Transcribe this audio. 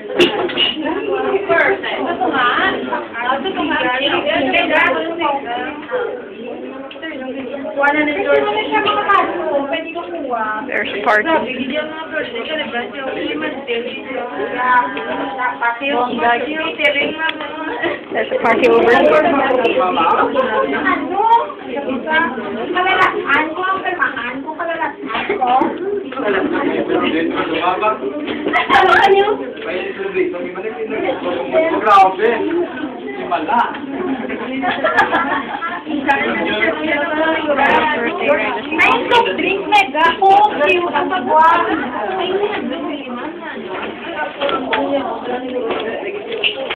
Ito nga. Ito nga. There's a party. There's a party over here. Kalalaan ko ang kalmahan ko, kalalaan ko. Ano ka niyo? May soft drink, mega coke, yung kapagwa.